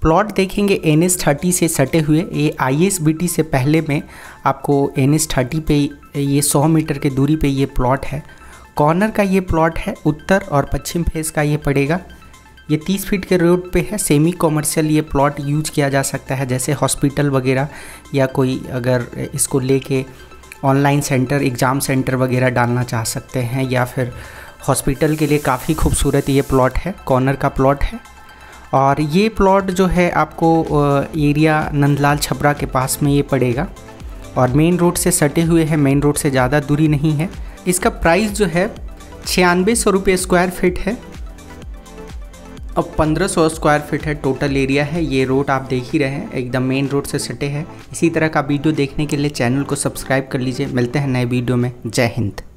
Plot देखेंगे NH30 से सटे हुए। ये ISBT से पहले में आपको NH30 पे ये 100 मीटर के दूरी पे ये प्लॉट है। कॉर्नर का ये प्लॉट है, उत्तर और पश्चिम फेस का ये पड़ेगा। ये 30 फीट के रोड पे है। सेमी कॉमर्शियल ये प्लॉट यूज किया जा सकता है, जैसे हॉस्पिटल वगैरह या कोई अगर इसको लेके ऑनलाइन सेंटर, एग्ज़ाम सेंटर वगैरह डालना चाह सकते हैं, या फिर हॉस्पिटल के लिए काफ़ी खूबसूरत ये प्लॉट है। कॉर्नर का प्लॉट है और ये प्लॉट जो है आपको एरिया नंदलाल छपरा के पास में ये पड़ेगा और मेन रोड से सटे हुए हैं। मेन रोड से ज़्यादा दूरी नहीं है। इसका प्राइस जो है 9600 रुपये स्क्वायर फीट है। अब 1500 स्क्वायर फीट है टोटल एरिया है। ये रोड आप देख ही रहे हैं, एकदम मेन रोड से सटे हैं। इसी तरह का वीडियो देखने के लिए चैनल को सब्सक्राइब कर लीजिए। मिलते हैं नए वीडियो में। जय हिंद।